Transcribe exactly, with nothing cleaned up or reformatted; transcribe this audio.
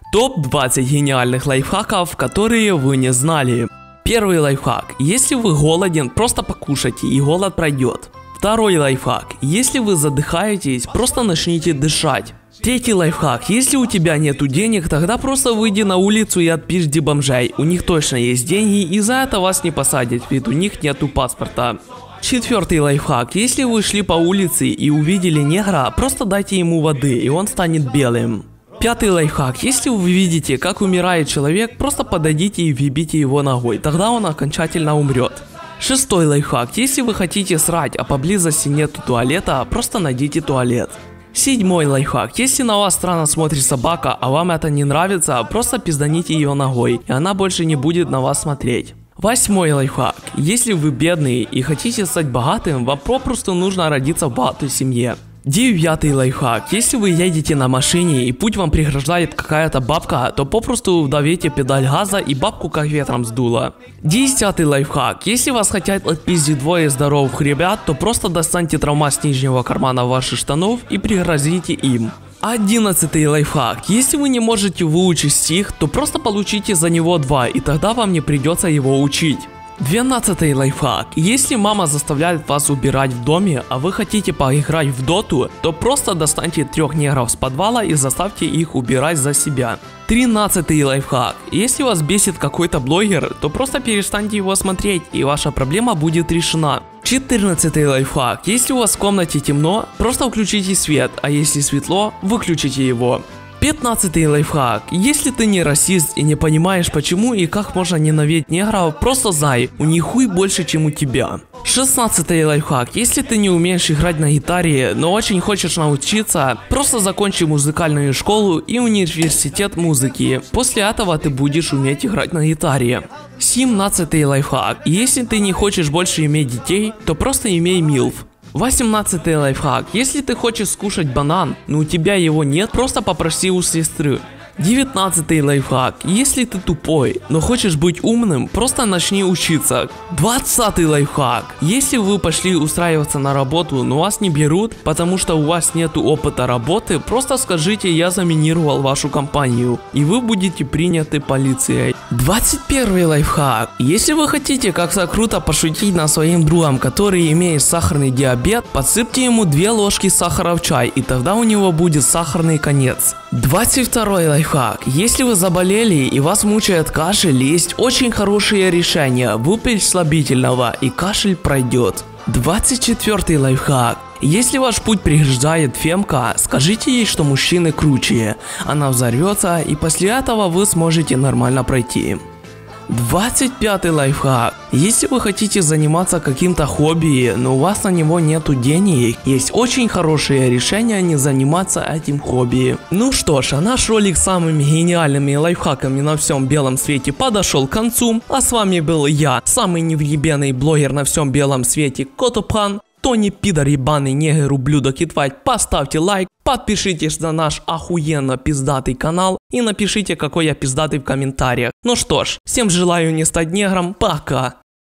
топ двадцать гениальных лайфхаков, которые вы не знали. Первый лайфхак. Если вы голоден, просто покушайте и голод пройдет. Второй лайфхак. Если вы задыхаетесь, просто начните дышать. Третий лайфхак. Если у тебя нету денег, тогда просто выйди на улицу и отпизди бомжей. У них точно есть деньги, и за это вас не посадят, ведь у них нету паспорта. Четвертый лайфхак. Если вы шли по улице и увидели негра, просто дайте ему воды, и он станет белым. Пятый лайфхак. Если вы видите, как умирает человек, просто подойдите и въебите его ногой, тогда он окончательно умрет. Шестой лайфхак. Если вы хотите срать, а поблизости нету туалета, просто найдите туалет. Седьмой лайфхак. Если на вас странно смотрит собака, а вам это не нравится, просто пизданите ее ногой, и она больше не будет на вас смотреть. Восьмой лайфхак. Если вы бедный и хотите стать богатым, вам попросту нужно родиться в богатой семье. Девятый лайфхак. Если вы едете на машине и путь вам преграждает какая-то бабка, то попросту вдавите педаль газа и бабку как ветром сдуло. Десятый лайфхак. Если вас хотят отпиздить двое здоровых ребят, то просто достаньте травма с нижнего кармана ваших штанов и пригрозите им. Одиннадцатый лайфхак. Если вы не можете выучить стих, то просто получите за него два, и тогда вам не придется его учить. Двенадцатый лайфхак. Если мама заставляет вас убирать в доме, а вы хотите поиграть в доту, то просто достаньте трех негров с подвала и заставьте их убирать за себя. Тринадцатый лайфхак. Если вас бесит какой-то блогер, то просто перестаньте его смотреть, и ваша проблема будет решена. Четырнадцатый лайфхак. Если у вас в комнате темно, просто включите свет, а если светло, выключите его. Пятнадцатый лайфхак. Если ты не расист и не понимаешь почему и как можно ненавидеть негров, просто знай, у них хуй больше, чем у тебя. Шестнадцатый лайфхак. Если ты не умеешь играть на гитаре, но очень хочешь научиться, просто закончи музыкальную школу и университет музыки. После этого ты будешь уметь играть на гитаре. Семнадцатый лайфхак. Если ты не хочешь больше иметь детей, то просто имей милф. восемнадцатый лайфхак. Если ты хочешь скушать банан, но у тебя его нет, просто попроси у сестры. девятнадцатый лайфхак. Если ты тупой, но хочешь быть умным, просто начни учиться. двадцатый лайфхак. Если вы пошли устраиваться на работу, но вас не берут, потому что у вас нету опыта работы, просто скажите: я заминировал вашу компанию, и вы будете приняты полицией. двадцать первый лайфхак. Если вы хотите как-то круто пошутить над своим другом, который имеет сахарный диабет, подсыпьте ему две ложки сахара в чай, и тогда у него будет сахарный конец. двадцать второй лайфхак. Если вы заболели и вас мучает кашель, есть очень хорошее решение: выпить слабительного, и кашель пройдет. двадцать четвёртый лайфхак. Если ваш путь преграждает фемка, скажите ей, что мужчины круче. Она взорвется, и после этого вы сможете нормально пройти. двадцать пятый лайфхак. Если вы хотите заниматься каким-то хобби, но у вас на него нету денег, есть очень хорошее решение не заниматься этим хобби. Ну что ж, а наш ролик с самыми гениальными лайфхаками на всем белом свете подошел к концу. А с вами был я, самый невъебенный блогер на всем белом свете, Котопхан. Тони пидор ебаный негр ублюдок и тварь. Поставьте лайк, подпишитесь на наш охуенно пиздатый канал и напишите, какой я пиздатый в комментариях. Ну что ж, всем желаю не стать негром, пока.